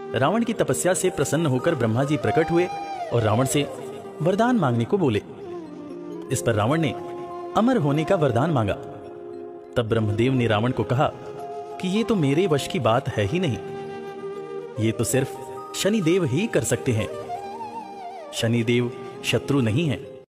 रावण की तपस्या से प्रसन्न होकर ब्रह्मा जी प्रकट हुए और रावण से वरदान मांगने को बोले। इस पर रावण ने अमर होने का वरदान मांगा। तब ब्रह्मदेव ने रावण को कहा कि ये तो मेरे वश की बात है ही नहीं, ये तो सिर्फ शनिदेव ही कर सकते हैं। शनिदेव शत्रु नहीं है,